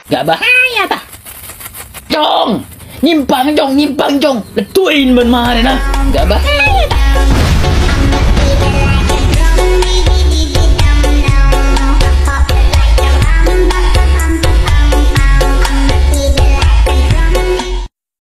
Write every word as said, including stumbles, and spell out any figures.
Gak bahaya tah. Jong, nyimpang jong, nyimpang jong. Letuin ben mah na. Gak bahaya tah.